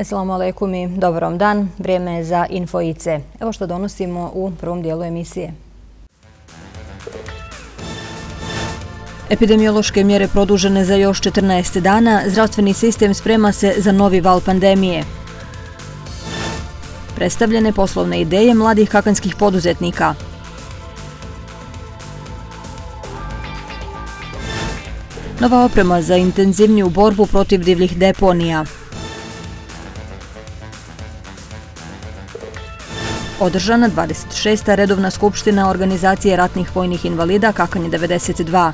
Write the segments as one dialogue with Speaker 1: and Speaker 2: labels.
Speaker 1: Assalamu alaikum i dobar vam dan. Vrijeme je za Info IC. Evo što donosimo u prvom dijelu emisije. Epidemiološke mjere produžene za još 14 dana, zdravstveni sistem sprema se za novi val pandemije. Predstavljene poslovne ideje mladih kakanskih poduzetnika. Nova oprema za intenzivniju borbu protiv divljih deponija. Održana 26. redovna skupština Organizacije ratnih vojnih invalida Kakanje 92.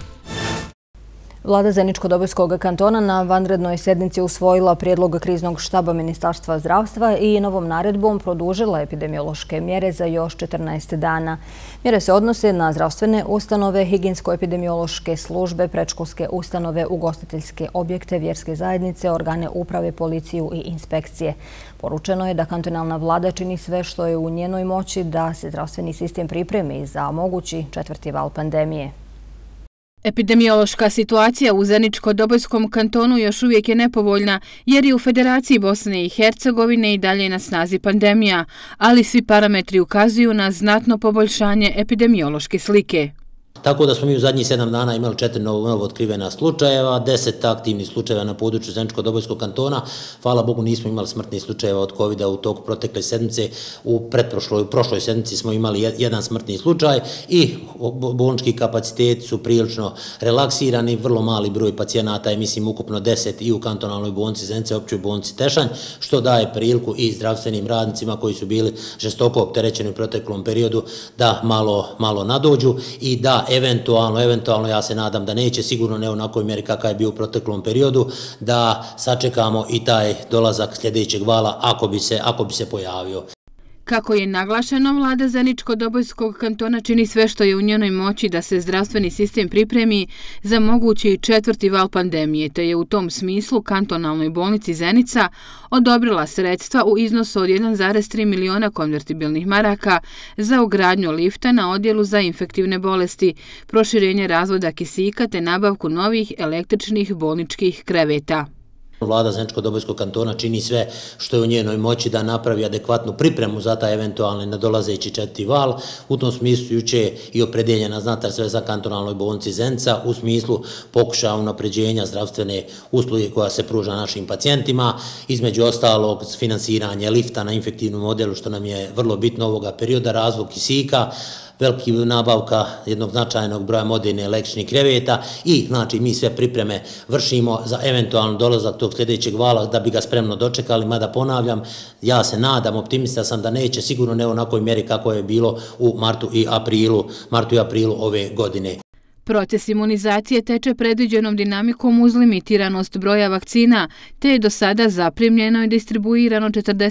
Speaker 1: Vlada Zeničko-Dobojskog kantona na vanrednoj sjednici usvojila prijedlog kriznog štaba Ministarstva zdravstva i novom naredbom produžila epidemiološke mjere za još 14 dana. Mjere se odnose na zdravstvene ustanove, higijensko-epidemiološke službe, predškolske ustanove, ugostiteljske objekte, vjerske zajednice, organe uprave, policiju i inspekcije. Poručeno je da kantonalna vlada čini sve što je u njenoj moći da se zdravstveni sistem pripremi za mogući četvrti val pandemije.
Speaker 2: Epidemiološka situacija u Zeničko-Dobojskom kantonu još uvijek je nepovoljna jer je u Federaciji Bosne i Hercegovine i dalje na snazi pandemija, ali svi parametri ukazuju na znatno poboljšanje epidemiološke slike.
Speaker 3: Tako da smo mi u zadnjih 7 dana imali 4 novo otkrivena slučajeva, 10 aktivnih slučajeva na području Zeničko-Dobojskog kantona. Hvala Bogu nismo imali smrtnih slučajeva od COVID-a u toku protekle sedmice. U prošloj sedmici smo imali jedan smrtni slučaj i bolnički kapaciteti su prilično relaksirani, vrlo mali broj pacijenata je mislim ukupno 10 i u kantonalnoj bolnici Zenica, općoj bolnici Tešanj, što daje priliku i zdravstvenim radnicima koji su bili žestoko opterećeni u proteklom periodu da malo nadođu i da eventualno, ja se nadam da neće, sigurno ne u onakoj mjeri kakav je bio u proteklom periodu, da sačekamo i taj dolazak sljedećeg vala ako bi se pojavio.
Speaker 2: Kako je naglašeno, vlada Zeničko-Dobojskog kantona čini sve što je u njenoj moći da se zdravstveni sistem pripremi za mogući četvrti val pandemije, te je u tom smislu kantonalnoj bolnici Zenica odobrila sredstva u iznosu od 1,3 miliona konvertibilnih maraka za ugradnju lifta na odjelu za infektivne bolesti, proširenje razvoda kisika te nabavku novih električnih bolničkih kreveta.
Speaker 3: Vlada Zeničko-Dobojskog kantona čini sve što je u njenoj moći da napravi adekvatnu pripremu za taj eventualni nadolazeći četvrti val. U tom smislu juče je i opredeljena znatna sredstva kantonalnoj bolnici Zenica u smislu pokušaja unapređenja zdravstvene usluge koja se pruža našim pacijentima, između ostalog finansiranje lifta na infektivnom modelu što nam je vrlo bitno ovoga perioda, razvoj kisika, veliki nabavka jednog značajnog broja modernih električnih kreveta i znači mi sve pripreme vršimo za eventualno dolazak tog sljedećeg vala da bi ga spremno dočekali, mada ponavljam, ja se nadam, optimista sam da neće, sigurno ne u onakoj mjeri kako je bilo u martu i aprilu ove godine.
Speaker 2: Proces imunizacije teče predviđenom dinamikom uz limitiranost broja vakcina, te je do sada zaprimljeno i distribuirano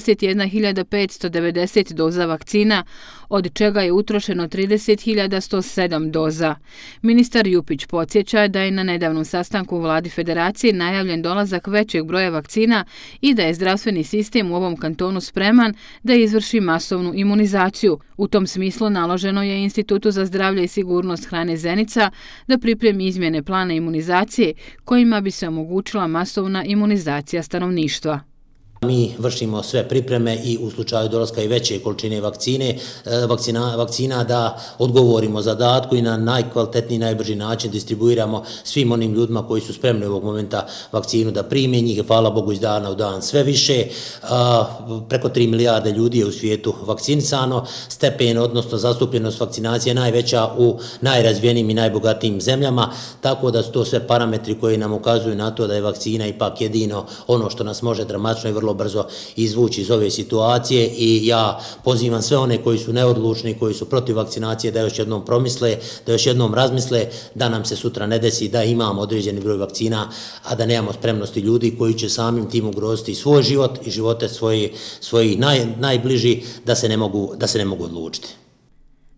Speaker 2: 41.590 doza vakcina, od čega je utrošeno 30.107 doza. Ministar Jupić podsjeća da je na nedavnom sastanku u vladi Federacije najavljen dolazak većeg broja vakcina i da je zdravstveni sistem u ovom kantonu spreman da izvrši masovnu imunizaciju. U tom smislu naloženo je Institutu za zdravlje i sigurnost hrane Zenica da pripremi izmjene plana imunizacije kojima bi se omogućila masovna imunizacija stanovništva.
Speaker 3: Mi vršimo sve pripreme i u slučaju dolaska i veće količine vakcina da odgovorimo zadatku i na najkvalitetniji, najbrži način distribuiramo svim onim ljudima koji su spremni u ovog momenta vakcinu da prime, njih je hvala Bogu iz dana u dan sve više. Preko 3 milijarde ljudi je u svijetu vakcinisano, stepen, odnosno zastupljenost vakcinacije najveća u najrazvijenijim i najbogatijim zemljama, tako da su to sve parametri koji nam ukazuju na to da je vakcina ipak jedino ono što nas može dramatično i vrlo brzo izvući iz ove situacije i ja pozivam sve one koji su neodlučni, koji su protiv vakcinacije da još jednom promisle, da još jednom razmisle da nam se sutra ne desi da imamo određeni broj vakcina, a da nemamo spremnosti ljudi koji će samim tim ugroziti svoj život i živote svojih najbliži da se ne mogu odlučiti.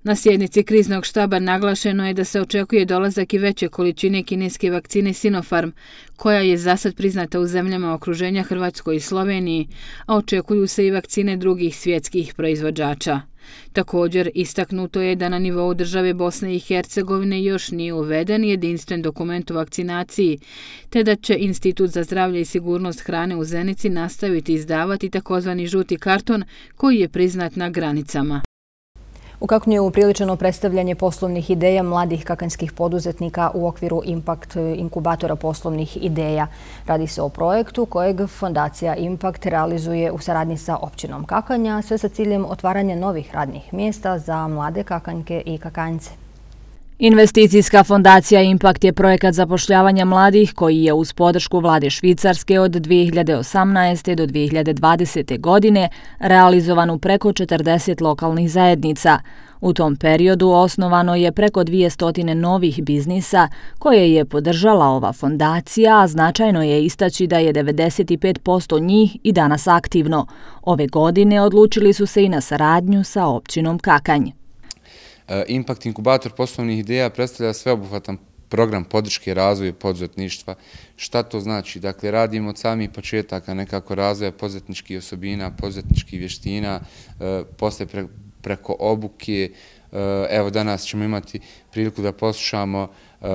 Speaker 2: Na sjednici kriznog štaba naglašeno je da se očekuje dolazak i veće količine kineske vakcine Sinopharm, koja je zasad priznata u zemljama okruženja Hrvatskoj i Sloveniji, a očekuju se i vakcine drugih svjetskih proizvođača. Također, istaknuto je da na nivou države Bosne i Hercegovine još nije uveden jedinstven dokument o vakcinaciji, te da će Institut za zdravlje i sigurnost hrane u Zenici nastaviti izdavati takozvani žuti karton koji je priznat na granicama.
Speaker 1: U Kaknju je upriličeno predstavljanje poslovnih ideja mladih kakanjskih poduzetnika u okviru Impact inkubatora poslovnih ideja. Radi se o projektu kojeg Fondacija Impact realizuje u saradnji sa općinom Kakanja, sve sa ciljem otvaranja novih radnih mjesta za mlade kakanjke i kakanjce.
Speaker 4: Investicijska fondacija Impact je projekat zapošljavanja mladih koji je uz podršku vlade Švicarske od 2018. do 2020. godine realizovan u preko 40 lokalnih zajednica. U tom periodu osnovano je preko 200 novih biznisa koje je podržala ova fondacija, a značajno je istaći da je 95% njih i danas aktivno. Ove godine odlučili su se i na saradnju sa općinom Kakanj.
Speaker 5: Impact inkubator poslovnih ideja predstavlja sveobuhvatan program podrške razvoju poduzetništva. Šta to znači? Dakle, radimo od samih početaka nekako razvoja poduzetničkih osobina, poduzetničkih vještina, poslije preko obuke. Evo danas ćemo imati priliku da poslušamo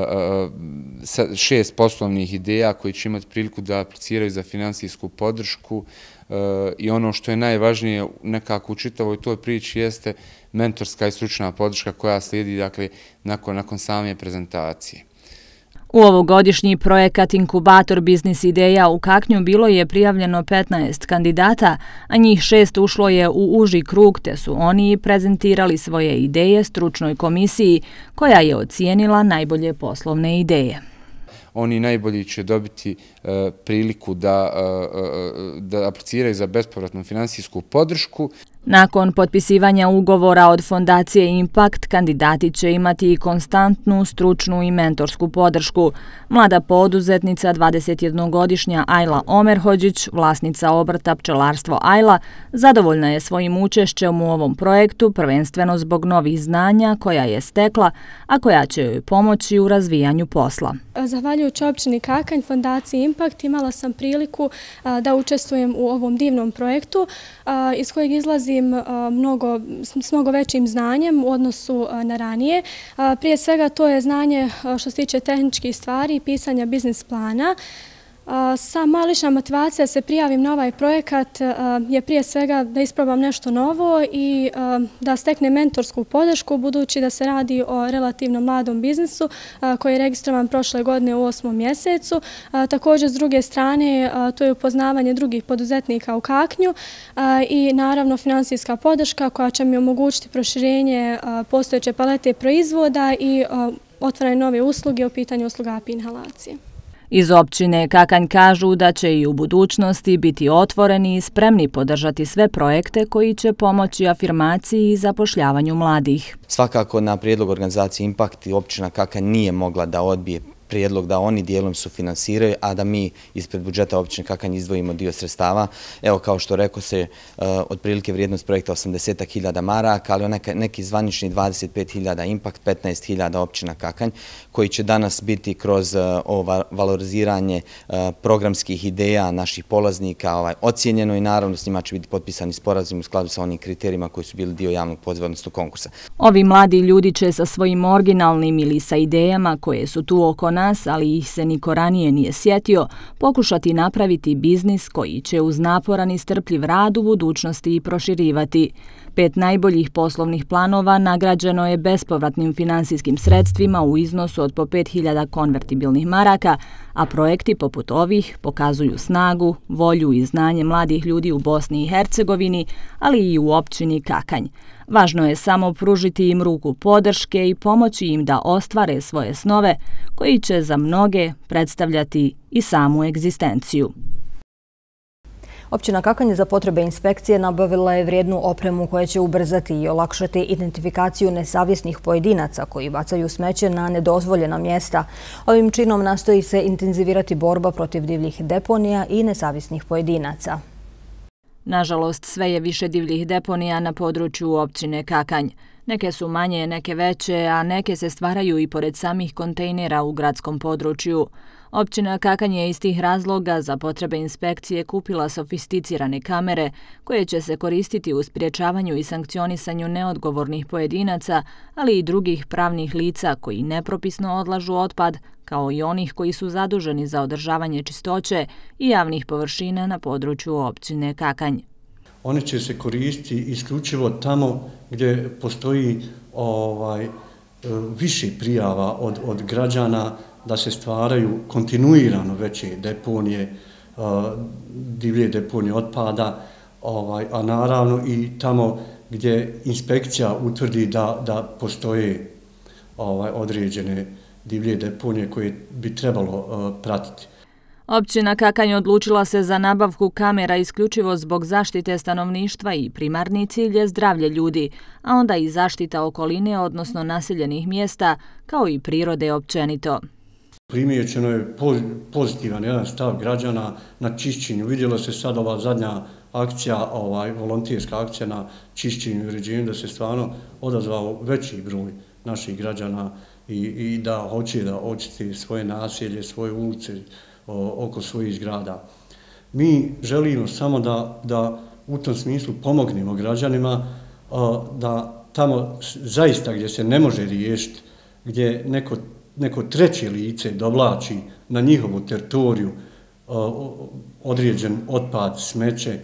Speaker 5: 6 poslovnih ideja koji će imati priliku da apliciraju za finansijsku podršku i ono što je najvažnije nekako u čitavoj toj priči jeste mentorska i stručna podrška koja slijedi dakle, nakon same prezentacije.
Speaker 4: U ovogodišnji projekat Inkubator biznis ideja u Kaknju bilo je prijavljeno 15 kandidata, a njih 6 ušlo je u uži krug te su oni prezentirali svoje ideje stručnoj komisiji koja je ocijenila najbolje poslovne ideje.
Speaker 5: Oni najbolji će dobiti priliku da apliciraju za bespovratnu finansijsku podršku.
Speaker 4: Nakon potpisivanja ugovora od Fondacije Impact, kandidati će imati i konstantnu, stručnu i mentorsku podršku. Mlada poduzetnica, 21-godišnja Ajla Omerhođić, vlasnica obrta Pčelarstvo Ajla, zadovoljna je svojim učešćem u ovom projektu, prvenstveno zbog novih znanja koja je stekla, a koja će joj pomoći u razvijanju posla.
Speaker 6: Zahvaljujući općini Kakanj, Fondaciji Impact, imala sam priliku da učestvujem u ovom divnom projektu iz kojeg izlazi s mnogo većim znanjem u odnosu na ranije. Prije svega to je znanje što se tiče tehničkih stvari i pisanja biznis plana. Sama lična motivacija da se prijavim na ovaj projekat je prije svega da isprobam nešto novo i da steknem mentorsku podršku budući da se radi o relativno mladom biznisu koji je registrovan prošle godine u 8. mjesecu. Također s druge strane to je upoznavanje drugih poduzetnika u Kaknju i naravno finansijska podrška koja će mi omogućiti proširenje postojeće palete proizvoda i otvaranje nove usluge u pitanju usluga API inhalacije.
Speaker 4: Iz općine Kakanj kažu da će i u budućnosti biti otvoreni i spremni podržati sve projekte koji će pomoći afirmaciji i zapošljavanju mladih.
Speaker 7: Svakako na prijedlog organizacije Impact općina Kakanj nije mogla da odbije prijedlog da oni dijelom sufinansiraju, a da mi ispred budžeta općine Kakanj izdvojimo dio sredstava. Evo, kao što rekao se, otprilike vrijednost projekta 80.000 maraka, ali neki zvanični 25.000 Impact, 15.000 općina Kakanj, koji će danas biti kroz valoriziranje programskih ideja naših polaznika ocijenjeno i naravno s njima će biti potpisani sporazum u skladu sa onim kriterijima koji su bili dio javnog poziva, odnosno konkursa.
Speaker 4: Ovi mladi ljudi će sa svojim originalnim ili sa idejama koje su tu oko nas, ali ih se niko ranije nije sjetio, pokušati napraviti biznis koji će uz naporan i strpljiv rad u budućnosti i proširivati. 5 najboljih poslovnih planova nagrađeno je bespovratnim finansijskim sredstvima u iznosu od po 5.000 konvertibilnih maraka, a projekti poput ovih pokazuju snagu, volju i znanje mladih ljudi u Bosni i Hercegovini, ali i u općini Kakanj. Važno je samo pružiti im ruku podrške i pomoći im da ostvare svoje snove, koji će za mnoge predstavljati i samu egzistenciju.
Speaker 1: Općina Kakanj za potrebe inspekcije nabavila je vrijednu opremu koja će ubrzati i olakšati identifikaciju nesavjesnih pojedinaca koji bacaju smeće na nedozvoljena mjesta. Ovim činom nastoji se intenzivirati borba protiv divljih deponija i nesavjesnih pojedinaca.
Speaker 4: Nažalost, sve je više divljih deponija na području općine Kakanj. Neke su manje, neke veće, a neke se stvaraju i pored samih kontejnera u gradskom području. Općina Kakanj je iz tih razloga za potrebe inspekcije kupila sofisticirane kamere koje će se koristiti u sprječavanju i sankcionisanju neodgovornih pojedinaca, ali i drugih pravnih lica koji nepropisno odlažu otpad, kao i onih koji su zaduženi za održavanje čistoće i javnih površina na području općine Kakanj.
Speaker 8: Oni će se koristiti isključivo tamo gdje postoji više prijava od građana da se stvaraju kontinuirano veće deponije, divlje deponije otpada, a naravno i tamo gdje inspekcija utvrdi da postoje određene divlje deponije koje bi trebalo pratiti.
Speaker 4: Općina Kakanj odlučila se za nabavku kamera isključivo zbog zaštite stanovništva i primarni cilj je zdravlje ljudi, a onda i zaštita okoline, odnosno naseljenih mjesta, kao i prirode općenito.
Speaker 8: Primijećeno je pozitivan jedan stav građana na čišćenju. Vidjelo se sad ova zadnja akcija, volonterska akcija na čišćenju i uređenju, da se stvarno odazvao veći broj naših građana i da hoće da očiste svoje naselje, svoje ulice oko svojih zgrada. Mi želimo samo da u tom smislu pomognemo građanima, da tamo zaista gdje se ne može riješiti, gdje neko treće lice dovlači na njihovu teritoriju određen otpad, smeće,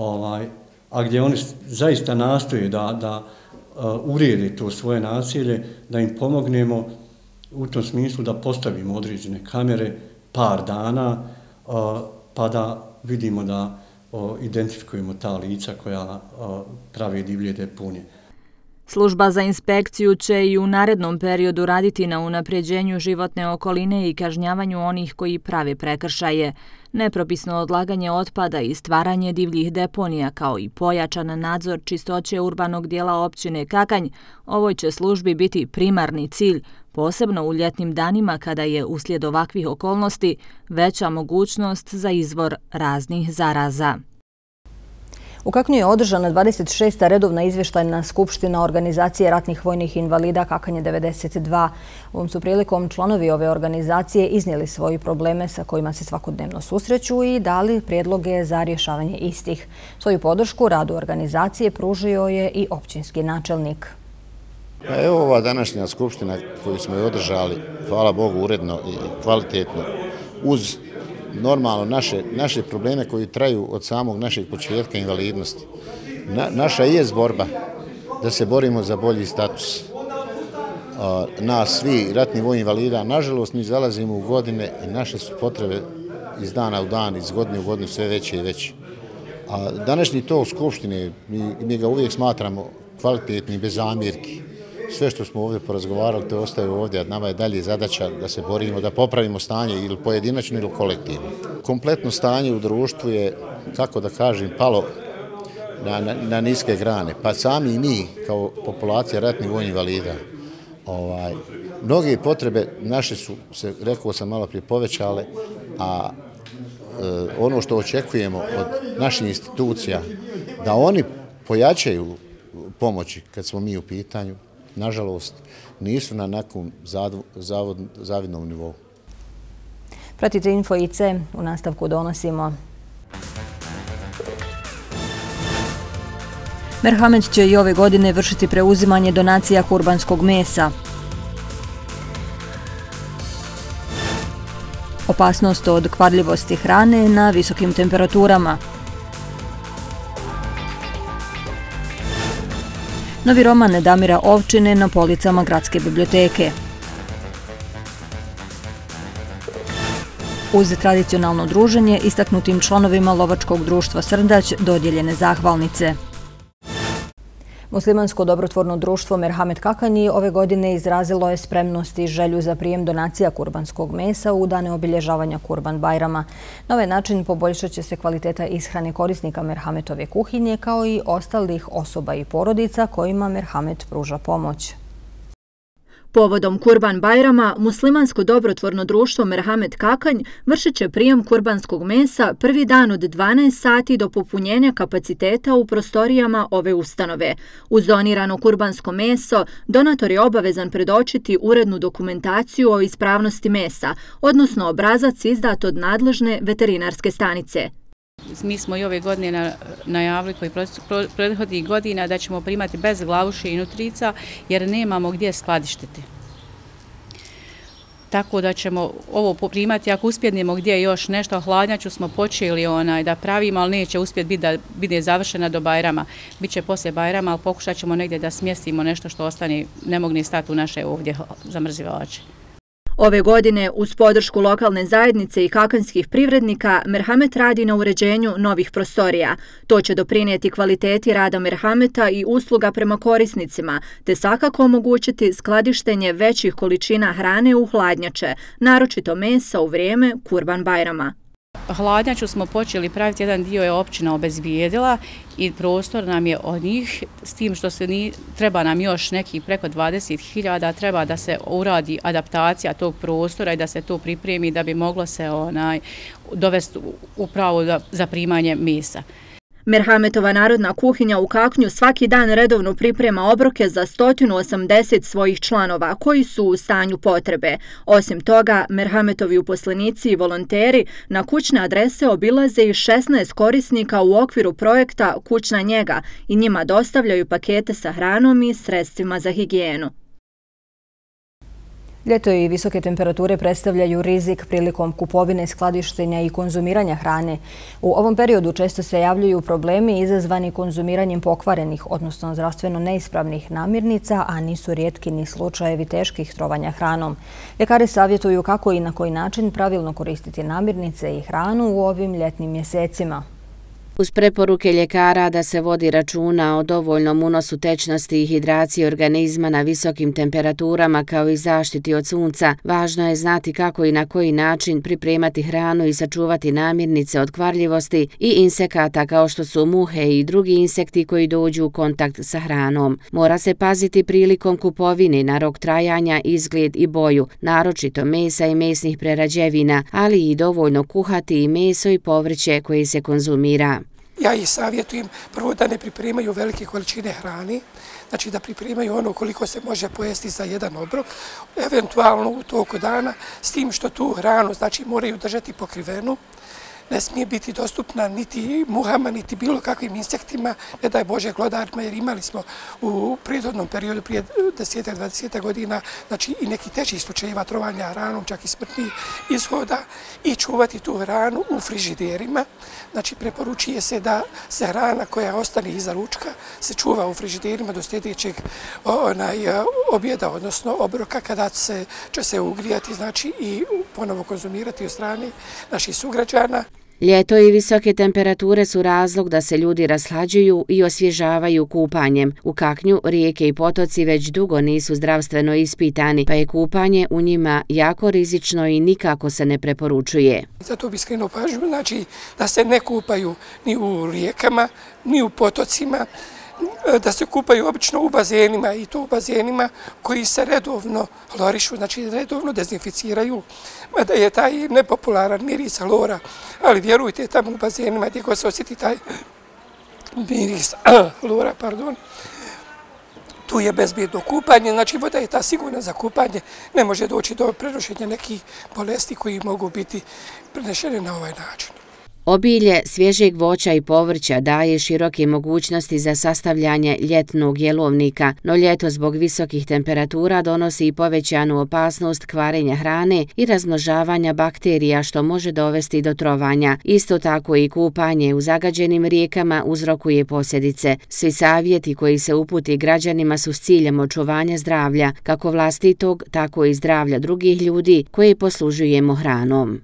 Speaker 8: a gdje oni zaista nastoje da urede to svoje naselje, da im pomognemo u tom smislu da postavimo određene kamere par dana, pa da vidimo da identifikujemo ta lica koja prave divlje deponije.
Speaker 4: Služba za inspekciju će i u narednom periodu raditi na unapređenju životne okoline i kažnjavanju onih koji prave prekršaje. Nepropisno odlaganje otpada i stvaranje divljih deponija kao i pojačan nadzor čistoće urbanog dijela općine Kakanj, ovoj će službi biti primarni cilj, posebno u ljetnim danima kada je uslijed ovakvih okolnosti veća mogućnost za izvor raznih zaraza.
Speaker 1: U Kakanju je održana 26. redovna izvještajna skupština organizacije ratnih vojnih invalida Kakanje 92. Ovom su prilikom članovi ove organizacije iznijeli svoje probleme sa kojima se svakodnevno susreću i dali prijedloge za rješavanje istih. Svoju podršku radu organizacije pružio je i općinski načelnik.
Speaker 9: Evo ova današnja skupština koju smo je održali, hvala Bogu, uredno i kvalitetno, uz normalno naše probleme koji traju od samog našeg početka invalidnosti. Naša je borba da se borimo za bolji status nas svi ratni vojni invalida. Nažalost, mi zalazimo u godine i naše su potrebe iz dana u dan, iz godine u godinu sve veće i veće. A današnji to skupštine, mi ga uvijek smatramo kvalitetni, bez zamjerki. Sve što smo ovdje porazgovarali, to ostaje ovdje, a nama je dalje zadaća da se borimo, da popravimo stanje ili pojedinačno ili kolektivno. Kompletno stanje u društvu je, kako da kažem, palo na niske grane. Pa sami mi, kao populacija ratnih vojnih invalida, mnoge potrebe naše su se, rekao sam malo prije, povećale, a ono što očekujemo od naših institucija, da oni pojačaju pomoći kad smo mi u pitanju, nažalost, nisu na nekom zavidnom nivou.
Speaker 1: Pratite Info IC, u nastavku donosimo. Merhamet će i ove godine vršiti preuzimanje donacija kurbanskog mesa. Opasnost od kvarljivosti hrane na visokim temperaturama. Novi roman Damira Ovčine na policama Gradske biblioteke. Uz tradicionalno druženje istaknutim članovima lovačkog društva Srndać dodijeljene zahvalnice. Muslimansko dobrotvorno društvo Merhamet Kakanj ove godine izrazilo je spremnost i želju za prijem donacija kurbanskog mesa u dane obilježavanja Kurban Bajrama. Na ovaj način poboljšat će se kvaliteta ishrane korisnika Merhametove kuhinje kao i ostalih osoba i porodica kojima Merhamet pruža pomoć. Povodom Kurban Bajrama, muslimansko dobrotvorno društvo Merhamet Kakanj vršit će prijem kurbanskog mesa prvi dan od 12 sati do popunjenja kapaciteta u prostorijama ove ustanove. Uz donirano kurbansko meso, donator je obavezan predočiti urednu dokumentaciju o ispravnosti mesa, odnosno obrazac izdat od nadležne veterinarske stanice.
Speaker 10: Mi smo i ove godine najavili koji prethodnih godina da ćemo primati bez glavuše i nutrica jer nemamo gdje skladištiti. Tako da ćemo ovo poprimati, ako uspjednemo gdje još nešto, hladnjaču smo počeli da pravimo, ali neće uspjeti biti da bude završena do Bajrama. Biće poslije Bajrama, ali pokušat ćemo negdje da smjestimo nešto što ostane, ne mogne stati u naše ovdje zamrzivače.
Speaker 1: Ove godine, uz podršku lokalne zajednice i kakanjskih privrednika, Merhamet radi na uređenju novih prostorija. To će doprinijeti kvaliteti rada Merhameta i usluga prema korisnicima, te svakako omogućiti skladištenje većih količina hrane u hladnjače, naročito mesa u vrijeme Kurban Bajrama.
Speaker 10: Hladnjaču smo počeli praviti, jedan dio je općina obezbijedila i prostor nam je od njih, s tim što treba nam još neki preko 20.000, treba da se uradi adaptacija tog prostora i da se to pripremi da bi moglo se dovesti upravo za primanje mesa.
Speaker 1: Merhametova narodna kuhinja u Kaknju svaki dan redovno priprema obroke za 180 svojih članova koji su u stanju potrebe. Osim toga, Merhametovi uposlenici i volonteri na kućne adrese obilaze i 16 korisnika u okviru projekta Kućna njega i njima dostavljaju pakete sa hranom i sredstvima za higijenu. Ljeto i visoke temperature predstavljaju rizik prilikom kupovine, skladištenja i konzumiranja hrane. U ovom periodu često se javljaju problemi izazvani konzumiranjem pokvarenih, odnosno zdravstveno neispravnih namirnica, a nisu rijetki ni slučajevi teških trovanja hranom. Ljekari savjetuju kako i na koji način pravilno koristiti namirnice i hranu u ovim ljetnim mjesecima.
Speaker 11: Uz preporuke ljekara da se vodi računa o dovoljnom unosu tečnosti i hidraciji organizma na visokim temperaturama kao i zaštiti od sunca, važno je znati kako i na koji način pripremati hranu i sačuvati namirnice od kvarljivosti i insekata kao što su muhe i drugi insekti koji dođu u kontakt sa hranom. Mora se paziti prilikom kupovine na rok trajanja, izgled i boju, naročito mesa i mesnih prerađevina, ali i dovoljno kuhati i meso i povrće koje se konzumira.
Speaker 12: Ja ih savjetujem prvo da ne pripremaju velike količine hrane, znači da pripremaju ono koliko se može pojesti za jedan obrok, eventualno u toku dana, s tim što tu hranu znači moraju držati pokrivenu, ne smije biti dostupna niti muhama, niti bilo kakvim insektima, ne daj Bože glodarima, jer imali smo u prethodnom periodu prije 10-20 godina znači i neki težih slučajeva trovanja hranom, čak i smrtnih ishoda, i čuvati tu hranu u frižiderima. Znači preporučuje se da se hrana koja ostane iza ručka se čuva u frižiderima do sljedećeg objeda, odnosno obroka, kada će se ugrijati znači i ponovo konzumirati od strane naših sugrađana.
Speaker 11: Ljeto i visoke temperature su razlog da se ljudi rashlađuju i osvježavaju kupanjem. U Kaknju rijeke i potoci već dugo nisu zdravstveno ispitani, pa je kupanje u njima jako rizično i nikako se ne preporučuje.
Speaker 12: Zato bi skrenuo pažnju, znači da se ne kupaju ni u rijekama, ni u potocima, da se kupaju obično u bazenima, i to u bazenima koji se redovno hlorišu, znači redovno dezinficiraju, mada je taj nepopularan miris hlora, ali vjerujte, tamo u bazenima gdje se osjeti taj miris hlora, tu je bezbjedno kupanje, znači voda je ta sigurna za kupanje, ne može doći do prenošenja nekih bolesti koji mogu biti prenešene na ovaj način.
Speaker 11: Obilje svježeg voća i povrća daje široke mogućnosti za sastavljanje ljetnog jelovnika, no ljeto zbog visokih temperatura donosi i povećanu opasnost kvarenja hrane i razmnožavanja bakterija što može dovesti do trovanja. Isto tako i kupanje u zagađenim rijekama uzrokuje posljedice. Svi savjeti koji se uputi građanima su s ciljem očuvanja zdravlja, kako vlastitog, tako i zdravlja drugih ljudi koje poslužujemo hranom.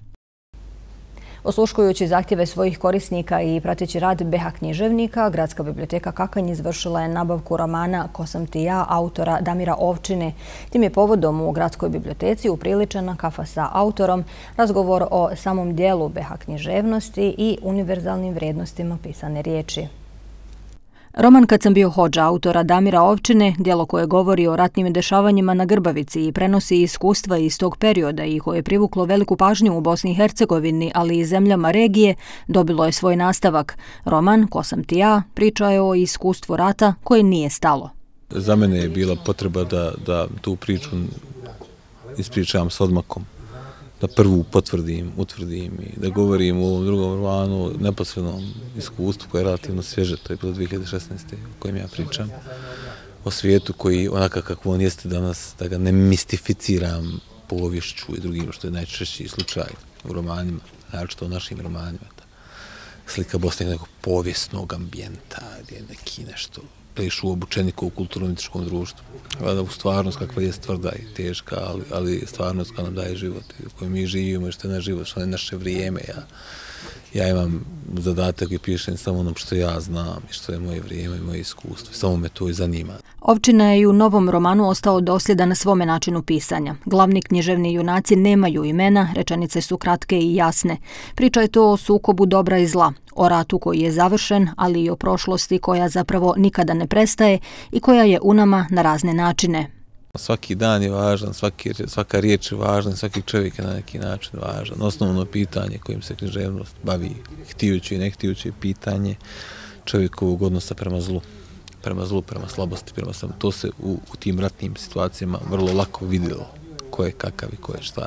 Speaker 1: Osluškujući zahtjeve svojih korisnika i prateći rad BH književnika, Gradska biblioteka Kakanj izvršila je nabavku romana Ko sam ti ja, autora Damira Ovčine. Tim je povodom u Gradskoj biblioteci upriličena kafa sa autorom, razgovor o samom dijelu BH književnosti i univerzalnim vrijednostima pisane riječi. Roman Kad sam bio hodža autora Damira Ovčine, djelo koje govori o ratnim dešavanjima na Grbavici i prenosi iskustva iz tog perioda i koje je privuklo veliku pažnju u Bosni i Hercegovini, ali i zemljama regije, dobilo je svoj nastavak. Roman Ko sam ti ja priča je o iskustvu rata koje nije stalo.
Speaker 13: Za mene je bila potreba da tu priču ispričam s odmakom, da prvu utvrdim i da govorim u ovom drugom romanu neposrednom iskustvu koje je relativno svježe, to je bilo 2016. o kojem ja pričam, o svijetu koji onaka kako on jeste danas, da ga ne mistificiram povješću i drugim, što je najčešći slučaj u romanima, naročito u našim romanima. Slika Bosne nekog povijesnog ambijenta, gdje je neki nešto plešu obučenika u kulturno-umjetničkom društvu. U stvarnost kakva je tvrda i teška, ali stvarnost koja nam daje život, u kojoj mi živimo i što je naš život, što je naše vrijeme. Ja imam zadatak i pišem samo ono što ja znam i što je moje vrijeme i moje iskustvo. Samo me to i zanima.
Speaker 1: Ovčina je i u novom romanu ostao dosljedan na svome načinu pisanja. Glavni književni junaci nemaju imena, rečenice su kratke i jasne. Priča je to o sukobu dobra i zla, o ratu koji je završen, ali i o prošlosti koja zapravo nikada ne prestaje i koja je u nama na razne načine.
Speaker 13: Svaki dan je važan, svaka riječ je važna, svaki čovjek je na neki način važan. Osnovno pitanje kojim se književnost bavi, htijući i ne htijući, pitanje čovjekovog odnosa prema zlu, prema slabosti, to se u tim ratnim situacijama vrlo lako vidjelo ko je kakav i ko je šta.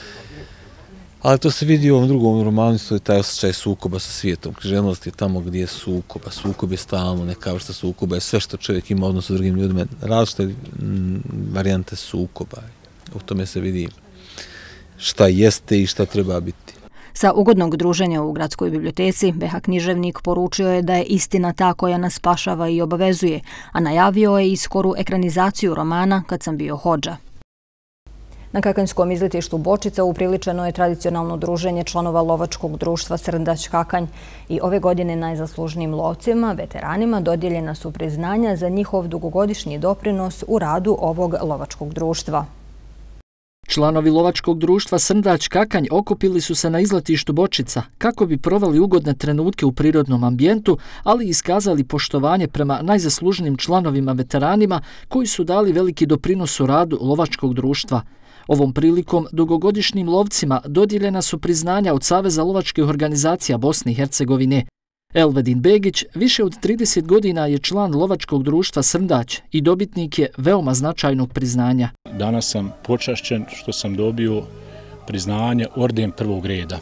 Speaker 13: Ali to se vidi u ovom drugom romanu, to je taj osjećaj sukoba sa svijetom. Književnost je tamo gdje je sukoba. Sukob je stalno, neka vrsta sukoba je sve što čovjek ima odnos s drugim ljudima. Različite varijante sukoba. U tome se vidi šta jeste i šta treba biti.
Speaker 1: Sa ugodnog druženja u Gradskoj biblioteci, BH književnik poručio je da je istina ta koja nas spašava i obavezuje, a najavio je i skoru ekranizaciju romana Kad sam bio hodža. Na Kakanjskom izletištu Bočica upriličeno je tradicionalno druženje članova lovačkog društva Srndać Kakanj i ove godine najzaslužnijim lovcima, veteranima, dodijeljena su priznanja za njihov dugogodišnji doprinos u radu ovog lovačkog društva.
Speaker 14: Članovi lovačkog društva Srndać Kakanj okupili su se na izletištu Bočica kako bi proveli ugodne trenutke u prirodnom ambijentu, ali i iskazali poštovanje prema najzaslužnijim članovima veteranima koji su dali veliki doprinos u radu lovačkog društva. Ovom prilikom dugogodišnjim lovcima dodijeljena su priznanja od Saveza lovačkih organizacija Bosne i Hercegovine. Elvedin Begić više od 30 godina je član lovačkog društva Srndać i dobitnik je veoma značajnog priznanja.
Speaker 15: Danas sam počašćen što sam dobio priznanje orden prvog reda.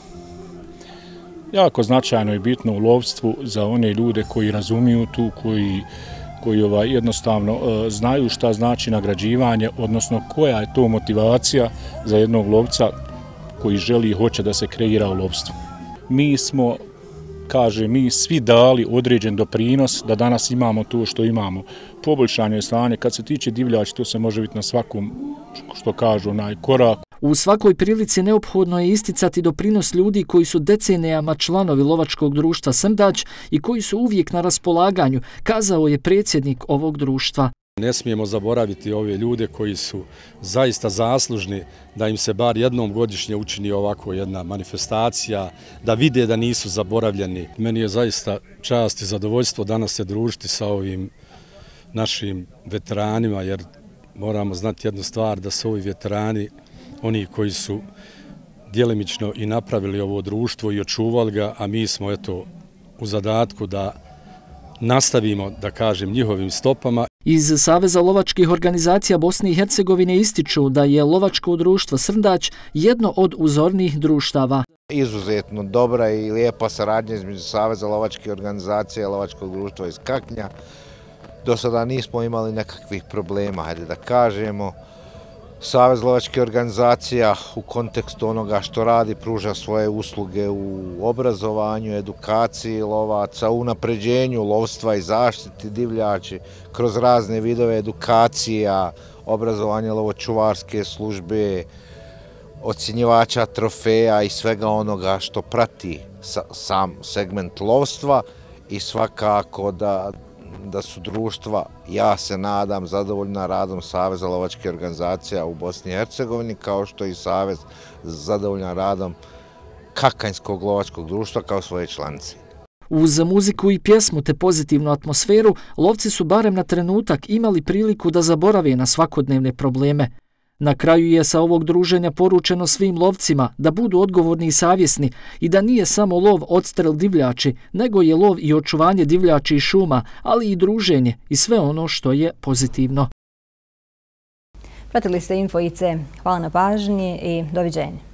Speaker 15: Jako značajno i bitno u lovstvu za one ljude koji razumiju tu, koji jednostavno znaju šta znači nagrađivanje, odnosno koja je to motivacija za jednog lovca koji želi i hoće da se kreira u lovstvu. Mi smo, mi svi dali određen doprinos da danas imamo to što imamo. Poboljšanje stanje, kad se tiče divljači, to se može biti na svakom, što kažu, korak.
Speaker 14: U svakoj prilici neophodno je isticati doprinos ljudi koji su decenijama članovi lovačkog društva Srndać i koji su uvijek na raspolaganju, kazao je predsjednik ovog društva.
Speaker 16: Ne smijemo zaboraviti ove ljude koji su zaista zaslužni da im se bar jednom godišnje učini ovako jedna manifestacija, da vide da nisu zaboravljeni. Meni je zaista čast i zadovoljstvo danas se družiti sa ovim našim veteranima, jer moramo znati jednu stvar, da su ovi veterani oni koji su djelimično i napravili ovo društvo i očuvali ga, a mi smo u zadatku da nastavimo, da kažem, njihovim stopama.
Speaker 14: Iz Saveza lovačkih organizacija Bosne i Hercegovine ističu da je lovačko društvo Srndać jedno od uzornijih društava.
Speaker 17: Izuzetno dobra i lijepa saradnja između Saveza lovačkih organizacija i lovačkog društva iz Kaknja. Do sada nismo imali nekakvih problema, hajde da kažemo. Savez lovačkih organizacija u kontekstu onoga što radi pruža svoje usluge u obrazovanju, edukaciji lovaca, unapređenju lovstva i zaštiti divljači kroz razne vidove edukacija, obrazovanje lovočuvarske službe, ocjenjivača trofeja i svega onoga što prati sam segment lovstva i svakako da su društva, ja se nadam, zadovoljna radom Saveza lovačkih organizacija u Bosni i Hercegovini, kao što i Savez zadovoljan radom Kakanjskog lovačkog društva kao svoje članice.
Speaker 14: Uz muziku i pjesmu te pozitivnu atmosferu, lovci su barem na trenutak imali priliku da zaborave na svakodnevne probleme. Na kraju je sa ovog druženja poručeno svim lovcima da budu odgovorni i savjesni i da nije samo lov odstrel divljači, nego je lov i očuvanje divljači i šuma, ali i druženje i sve ono što je pozitivno.
Speaker 1: Pratili ste Info IC. Hvala na pažnji i doviđenja.